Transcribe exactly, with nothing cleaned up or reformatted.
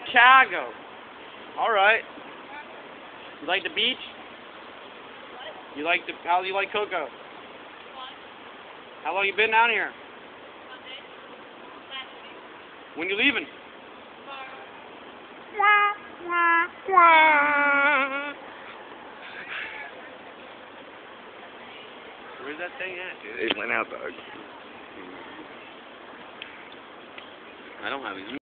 Chicago. All right. You like the beach? You like the? How do you like Cocoa? How long you been down here? When you leaving? Wah, wah, wah. Where's that thing at, dude? It went out, dog. I don't have it.